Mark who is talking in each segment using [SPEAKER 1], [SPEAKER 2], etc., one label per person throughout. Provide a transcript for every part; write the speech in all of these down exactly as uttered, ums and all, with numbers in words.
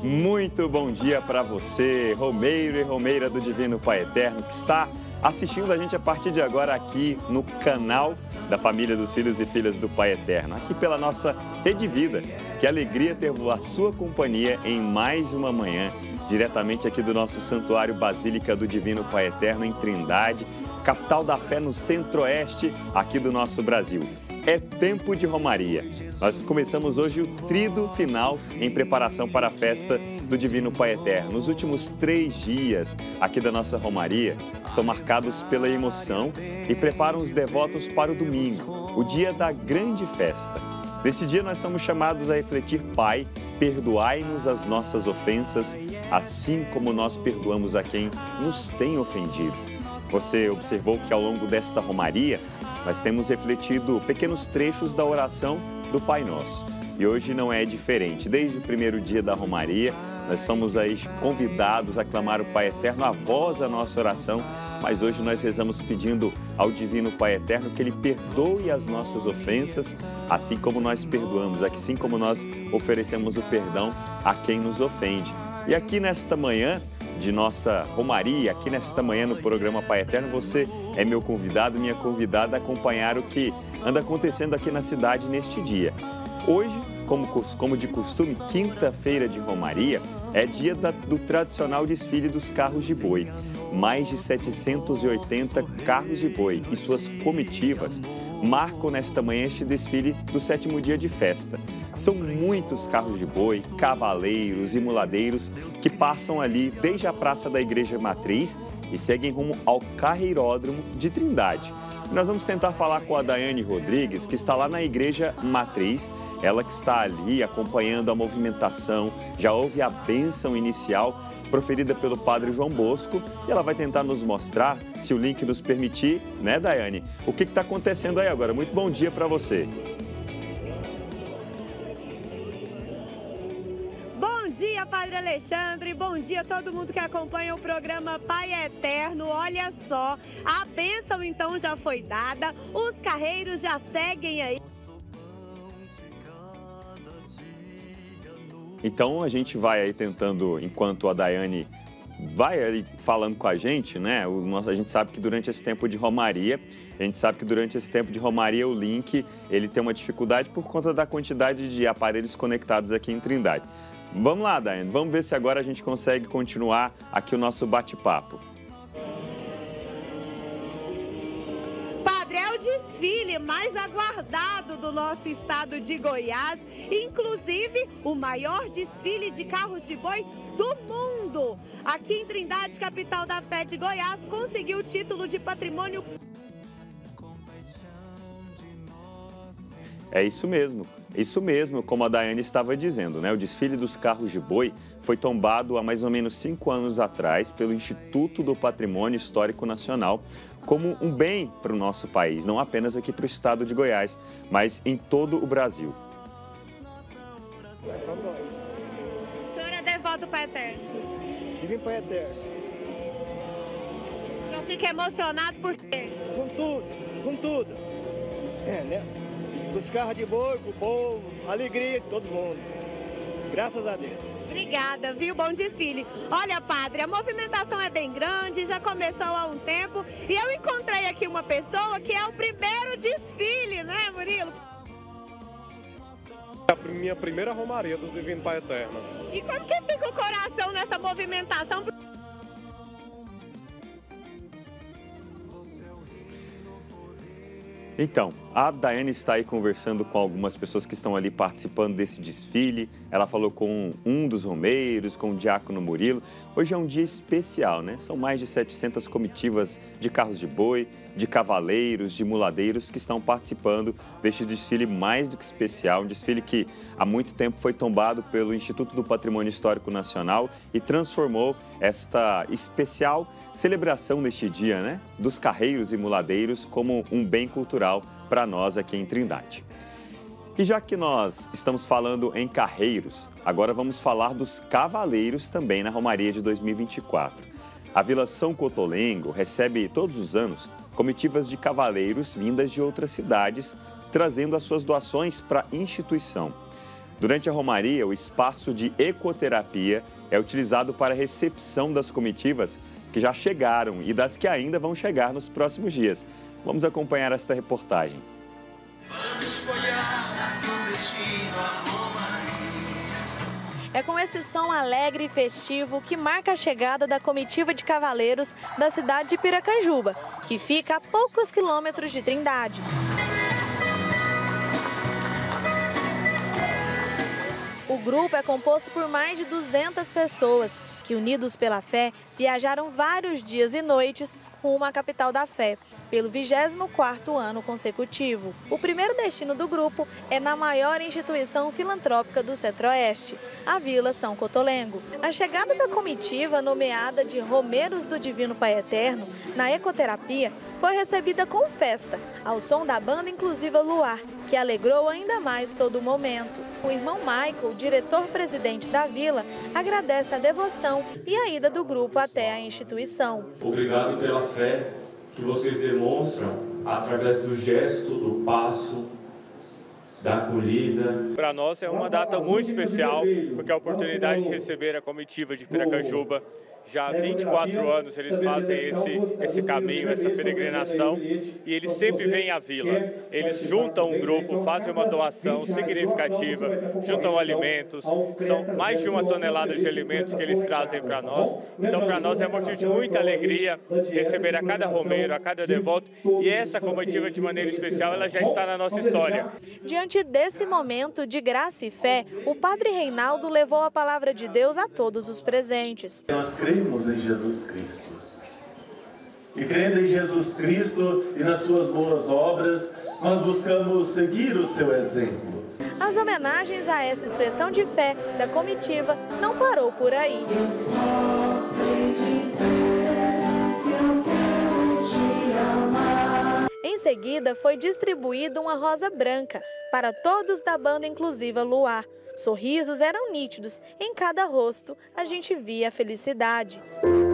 [SPEAKER 1] Muito bom dia para você, romeiro e romeira do Divino Pai Eterno, que está assistindo a gente a partir de agora aqui no canal da família dos filhos e filhas do Pai Eterno, aqui pela nossa Rede Vida. Que alegria ter a sua companhia em mais uma manhã, diretamente aqui do nosso Santuário Basílica do Divino Pai Eterno em Trindade, capital da fé no centro-oeste aqui do nosso Brasil. É tempo de romaria. Nós começamos hoje o tríduo final em preparação para a festa do Divino Pai Eterno. Os últimos três dias aqui da nossa romaria são marcados pela emoção e preparam os devotos para o domingo, o dia da grande festa. Nesse dia nós somos chamados a refletir: Pai, perdoai-nos as nossas ofensas, assim como nós perdoamos a quem nos tem ofendido. Você observou que ao longo desta romaria nós temos refletido pequenos trechos da oração do Pai Nosso. E hoje não é diferente. Desde o primeiro dia da romaria, nós somos aí convidados a clamar o Pai Eterno a voz a nossa oração, mas hoje nós rezamos pedindo ao Divino Pai Eterno que Ele perdoe as nossas ofensas, assim como nós perdoamos, assim como nós oferecemos o perdão a quem nos ofende. E aqui nesta manhã de nossa romaria, aqui nesta manhã no programa Pai Eterno, você é meu convidado, minha convidada a acompanhar o que anda acontecendo aqui na cidade neste dia. Hoje, como, como de costume, quinta-feira de romaria, é dia da, do tradicional desfile dos carros de boi. Mais de setecentos e oitenta carros de boi e suas comitivas marcam nesta manhã este desfile do sétimo dia de festa. São muitos carros de boi, cavaleiros e muladeiros que passam ali desde a praça da Igreja Matriz e seguem rumo ao Carreiródromo de Trindade. Nós vamos tentar falar com a Daiane Rodrigues, que está lá na Igreja Matriz, ela que está ali acompanhando a movimentação, já houve a bênção inicial proferida pelo Padre João Bosco, e ela vai tentar nos mostrar, se o link nos permitir, né, Daiane, o que está acontecendo aí agora. Muito bom dia para você.
[SPEAKER 2] Bom dia, Padre Alexandre, bom dia a todo mundo que acompanha o programa Pai Eterno. Olha só, a bênção então já foi dada, os carreiros já seguem aí.
[SPEAKER 1] Então a gente vai aí tentando, enquanto a Daiane vai aí falando com a gente, né? O nosso, a gente sabe que durante esse tempo de romaria, a gente sabe que durante esse tempo de romaria o link, ele tem uma dificuldade por conta da quantidade de aparelhos conectados aqui em Trindade. Vamos lá, Daiane, vamos ver se agora a gente consegue continuar aqui o nosso bate-papo.
[SPEAKER 2] Desfile mais aguardado do nosso estado de Goiás, inclusive o maior desfile de carros de boi do mundo. Aqui em Trindade, capital da fé de Goiás, conseguiu o título de patrimônio.
[SPEAKER 1] É isso mesmo, isso mesmo, como a Daiane estava dizendo, né? O desfile dos carros de boi foi tombado há mais ou menos cinco anos atrás pelo Instituto do Patrimônio Histórico Nacional como um bem para o nosso país, não apenas aqui para o estado de Goiás, mas em todo o Brasil.
[SPEAKER 2] O senhor é devoto do Pai Eterno?
[SPEAKER 3] Divino Pai Eterno.
[SPEAKER 2] O senhor fica emocionado por quê?
[SPEAKER 3] Com tudo, com tudo. É, né? Os carros de boi, com o povo, alegria de todo mundo. Graças a Deus.
[SPEAKER 2] Obrigada, viu? Bom desfile. Olha, padre, a movimentação é bem grande, já começou há um tempo. E eu encontrei aqui uma pessoa que é o primeiro desfile, né, Murilo?
[SPEAKER 4] É a minha primeira romaria do Divino Pai Eterno.
[SPEAKER 2] E como que fica o coração nessa movimentação?
[SPEAKER 1] Então, a Daiane está aí conversando com algumas pessoas que estão ali participando desse desfile. Ela falou com um dos romeiros, com o diácono Murilo. Hoje é um dia especial, né? São mais de setecentas comitivas de carros de boi, de cavaleiros, de muladeiros que estão participando deste desfile mais do que especial. Um desfile que há muito tempo foi tombado pelo Instituto do Patrimônio Histórico Nacional e transformou esta especial celebração neste dia, né? Dos carreiros e muladeiros como um bem cultural para nós aqui em Trindade. E já que nós estamos falando em carreiros, agora vamos falar dos cavaleiros também na Romaria de dois mil e vinte e quatro. A Vila São Cotolengo recebe todos os anos comitivas de cavaleiros vindas de outras cidades, trazendo as suas doações para a instituição. Durante a romaria, o espaço de ecoterapia é utilizado para a recepção das comitivas que já chegaram e das que ainda vão chegar nos próximos dias. Vamos acompanhar esta reportagem.
[SPEAKER 5] É com esse som alegre e festivo que marca a chegada da comitiva de cavaleiros da cidade de Piracanjuba, que fica a poucos quilômetros de Trindade. O grupo é composto por mais de duzentas pessoas que, unidos pela fé, viajaram vários dias e noites rumo à capital da fé, pelo vigésimo quarto ano consecutivo. O primeiro destino do grupo é na maior instituição filantrópica do Centro-Oeste, a Vila São Cotolengo. A chegada da comitiva, nomeada de Romeiros do Divino Pai Eterno, na ecoterapia, foi recebida com festa, ao som da banda inclusiva Luar, que alegrou ainda mais todo o momento. O irmão Michael, diretor-presidente da vila, agradece a devoção e a ida do grupo até a instituição.
[SPEAKER 6] Obrigado pela fé que vocês demonstram através do gesto, do passo, da acolhida.
[SPEAKER 7] Para nós é uma data muito especial, porque é a oportunidade de receber a comitiva de Piracanjuba. Já há vinte e quatro anos eles fazem esse, esse caminho, essa peregrinação, e eles sempre vêm à vila. Eles juntam um grupo, fazem uma doação significativa, juntam alimentos, são mais de uma tonelada de alimentos que eles trazem para nós. Então, para nós é motivo de muita alegria receber a cada romeiro, a cada devoto, e essa comitiva, de maneira especial, ela já está na nossa história.
[SPEAKER 5] Diante desse momento de graça e fé, o padre Reinaldo levou a palavra de Deus a todos os presentes.
[SPEAKER 8] Nós cremos em Jesus Cristo. E crendo em Jesus Cristo e nas suas boas obras, nós buscamos seguir o seu exemplo.
[SPEAKER 5] As homenagens a essa expressão de fé da comitiva não parou por aí.
[SPEAKER 9] Eu só sei dizer que eu quero te amar.
[SPEAKER 5] Em seguida, foi distribuída uma rosa branca para todos da banda inclusiva Luar. Sorrisos eram nítidos, em cada rosto a gente via a felicidade.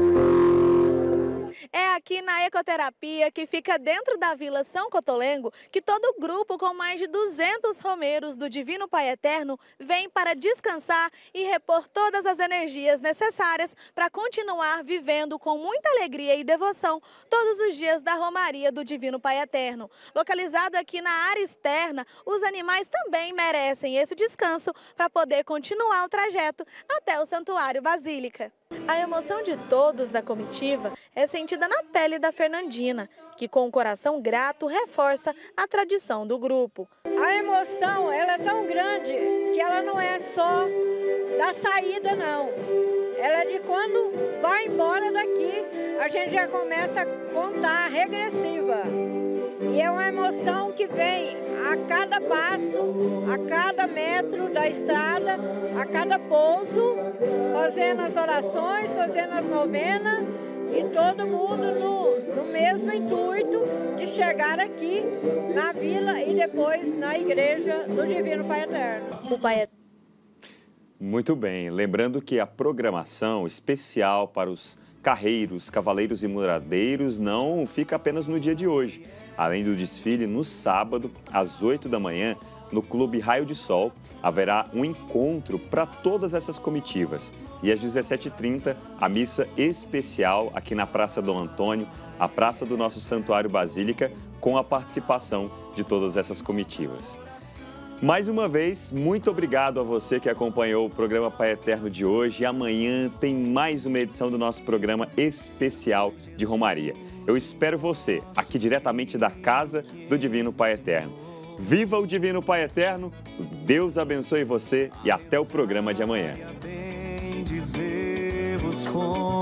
[SPEAKER 5] É aqui na ecoterapia, que fica dentro da Vila São Cotolengo, que todo grupo com mais de duzentos romeiros do Divino Pai Eterno vem para descansar e repor todas as energias necessárias para continuar vivendo com muita alegria e devoção todos os dias da Romaria do Divino Pai Eterno. Localizado aqui na área externa, os animais também merecem esse descanso para poder continuar o trajeto até o Santuário Basílica. A emoção de todos da comitiva é sentida na pele da Fernandina, que com o coração grato reforça a tradição do grupo.
[SPEAKER 10] A emoção ela é tão grande que ela não é só da saída, não. Ela é de quando vai embora daqui, a gente já começa a contar regressiva. E é uma emoção que vem a cada passo, a cada metro da estrada, a cada pouso, fazendo as orações, fazendo as novenas e todo mundo no, no mesmo intuito de chegar aqui na vila e depois na igreja do Divino Pai Eterno.
[SPEAKER 5] O Pai Eterno.
[SPEAKER 1] Muito bem, lembrando que a programação especial para os carreiros, cavaleiros e muradeiros não fica apenas no dia de hoje. Além do desfile, no sábado, às oito da manhã, no Clube Raio de Sol, haverá um encontro para todas essas comitivas. E às dezessete e trinta, a missa especial aqui na Praça Dom Antônio, a praça do nosso Santuário Basílica, com a participação de todas essas comitivas. Mais uma vez, muito obrigado a você que acompanhou o programa Pai Eterno de hoje. E amanhã tem mais uma edição do nosso programa especial de Romaria. Eu espero você aqui diretamente da casa do Divino Pai Eterno. Viva o Divino Pai Eterno, Deus abençoe você e até o programa de amanhã.